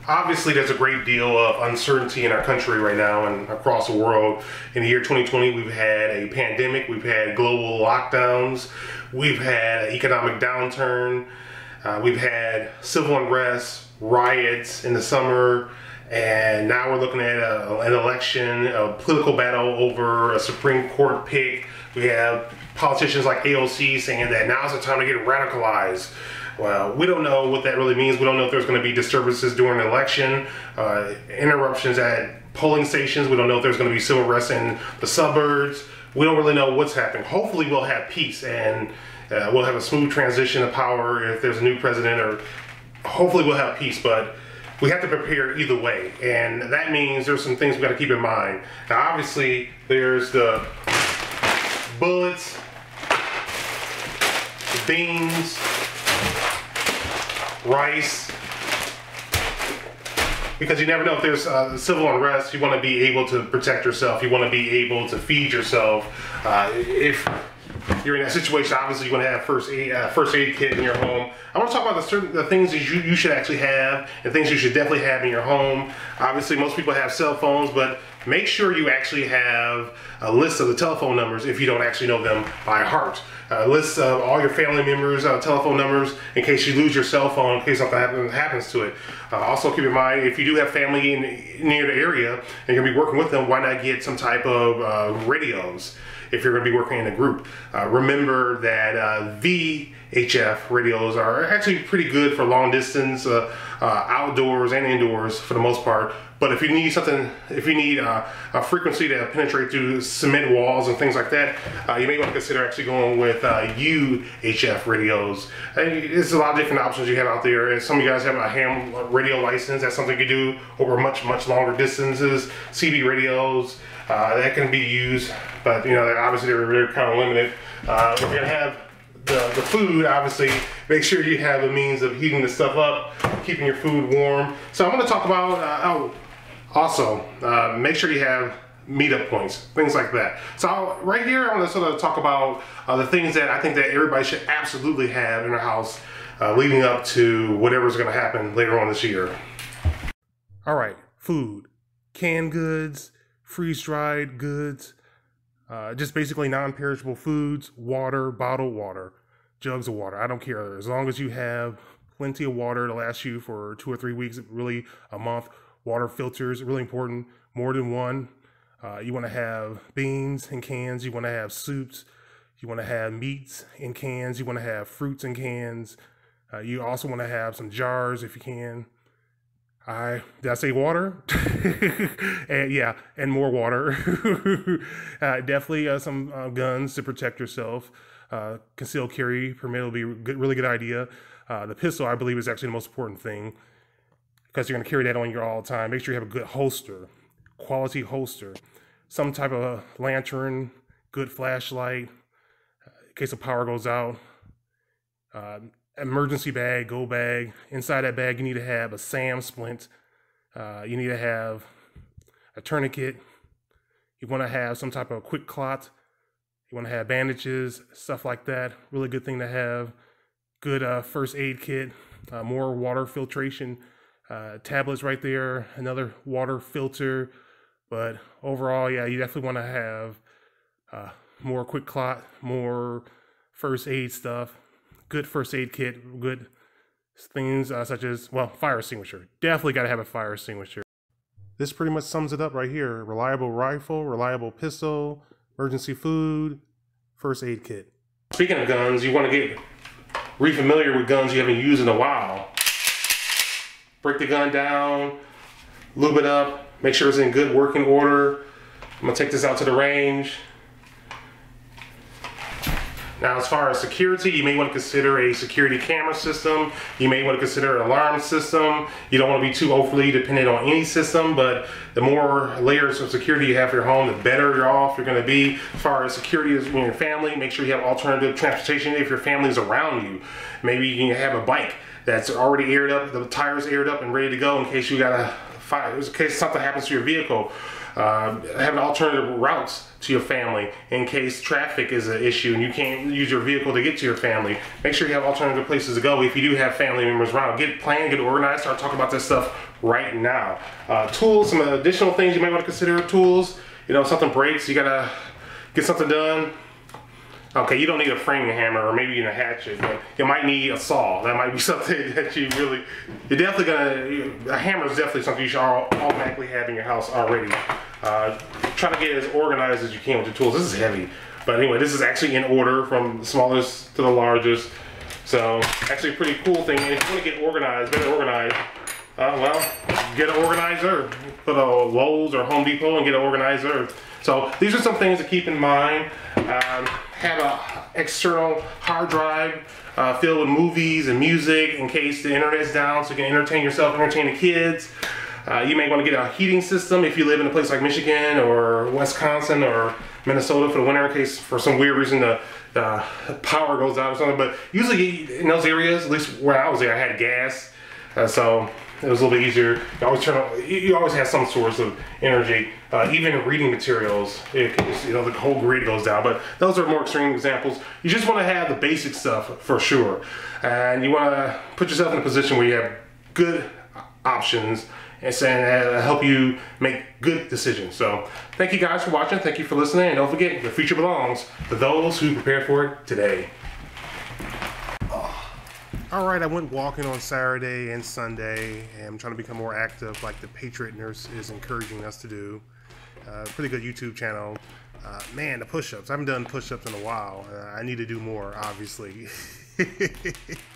Obviously, there's a great deal of uncertainty in our country right now and across the world. In the year 2020, we've had a pandemic, we've had global lockdowns, we've had an economic downturn, we've had civil unrest, riots in the summer, and now we're looking at an election, a political battle over a Supreme Court pick. We have politicians like AOC saying that now's the time to get radicalized. Well, we don't know what that really means. We don't know if there's going to be disturbances during the election, interruptions at polling stations. We don't know if there's going to be civil unrest in the suburbs. We don't really know what's happening. Hopefully we'll have peace and we'll have a smooth transition of power if there's a new president, or hopefully we'll have peace, but we have to prepare either way. And that means there's some things we got to keep in mind. Now, obviously, there's the bullets, the beans, rice, because you never know if there's civil unrest. You want to be able to protect yourself. You want to be able to feed yourself. If you're in that situation, obviously you want to have first aid kit in your home. I want to talk about the things that you should actually have and things you should definitely have in your home. Obviously, most people have cell phones, but make sure you actually have a list of the telephone numbers if you don't actually know them by heart. A list of all your family members' telephone numbers in case you lose your cell phone, in case something happens to it. Also keep in mind, if you do have family near the area and you're going to be working with them, why not get some type of radios if you're going to be working in a group. Remember that VHF radios are actually pretty good for long distance, outdoors and indoors for the most part. But if you need something, if you need a frequency to penetrate through cement walls and things like that, you may want to consider actually going with UHF radios. There's a lot of different options you have out there. Some of you guys have a ham radio license. That's something you do over much longer distances. CB radios, that can be used, but you know, obviously they're kind of limited. If you're gonna have the food, obviously make sure you have a means of heating the stuff up, keeping your food warm. So I'm going to talk about also make sure you have meetup points, things like that. So right here I'm going to sort of talk about the things that I think that everybody should absolutely have in their house leading up to whatever's going to happen later on this year. All right, food, canned goods, freeze-dried goods, just basically non-perishable foods, water, bottled water, jugs of water. I don't care. As long as you have plenty of water to last you for 2 or 3 weeks, really a month. Water filters, really important, more than one. You want to have beans in cans. You want to have soups. You want to have meats in cans. You want to have fruits in cans. You also want to have some jars if you can. Did I say water? And yeah, and more water. Definitely some guns to protect yourself. Concealed carry permit will be a really good idea. The pistol, I believe, is actually the most important thing because you're going to carry that on you all the time. Make sure you have a good holster, quality holster, some type of lantern, good flashlight in case the power goes out. Emergency bag, go bag. Inside that bag, you need to have a SAM splint. You need to have a tourniquet. You want to have some type of quick clot. You want to have bandages, stuff like that. Really good thing to have. Good first aid kit. More water filtration. Tablets right there. Another water filter. But overall, yeah, you definitely want to have more quick clot, more first aid stuff. Good first aid kit, good things such as, well, fire extinguisher. Definitely got to have a fire extinguisher. This pretty much sums it up right here. Reliable rifle, reliable pistol, emergency food, first aid kit. Speaking of guns, you want to get re-familiar with guns you haven't used in a while. Break the gun down, lube it up, make sure it's in good working order. I'm going to take this out to the range. Now, as far as security, you may want to consider a security camera system. You may want to consider an alarm system. You don't want to be too overly dependent on any system, but the more layers of security you have for your home, the better you're off you're going to be. As far as security in your family, make sure you have alternative transportation if your family's around you. Maybe you can have a bike that's already aired up, the tires aired up and ready to go in case you got a fire, in case something happens to your vehicle. Having alternative routes to your family in case traffic is an issue and you can't use your vehicle to get to your family. Make sure you have alternative places to go if you do have family members around. Get planned, get organized, start talking about this stuff right now. Tools, some additional things you might want to consider tools. You know, if something breaks, you gotta get something done. Okay, you don't need a framing hammer or maybe even a hatchet, but you might need a saw. That might be something that you're definitely a hammer is definitely something you should automatically have in your house already. Try to get as organized as you can with your tools. This is heavy, but anyway, this is actually in order from the smallest to the largest. So, actually a pretty cool thing. And if you want to get organized, better organized, well, get an organizer. Go to Lowe's or Home Depot and get an organizer. So these are some things to keep in mind. Have an external hard drive filled with movies and music in case the internet's down, so you can entertain yourself, entertain the kids. You may want to get a heating system if you live in a place like Michigan or Wisconsin or Minnesota for the winter, in case for some weird reason the power goes out or something. But usually in those areas, at least where I was there, I had gas, so it was a little bit easier. You always have some source of energy. Even reading materials, you know, the whole grid goes down. But those are more extreme examples. You just want to have the basic stuff for sure, and you want to put yourself in a position where you have good options and help you make good decisions. So thank you guys for watching. Thank you for listening, and don't forget, the future belongs to those who prepare for it today. All right, I went walking on Saturday and Sunday, and I'm trying to become more active like the Patriot Nurse is encouraging us to do. Pretty good YouTube channel. Man, the push-ups. I haven't done push-ups in a while. I need to do more, obviously.